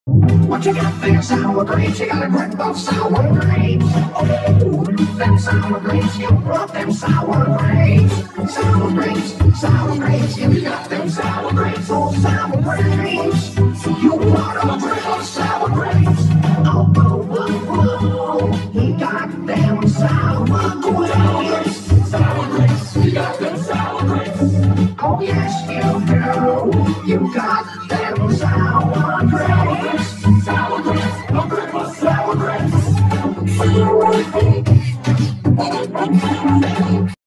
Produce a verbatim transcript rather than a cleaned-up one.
What you got there, sour grapes? You got a grip of sour grapes. Oh, them sour grapes, you brought them sour grapes. Sour grapes, sour grapes, you got them sour grapes. Oh, sour grapes, you brought a grip of sour grapes. Oh, oh, oh, oh, he got them sour grapes. Sour grapes, you got them sour grapes. Oh, yes, you do. You got them sour grapes. Sour grapes, a grip of sour grapes.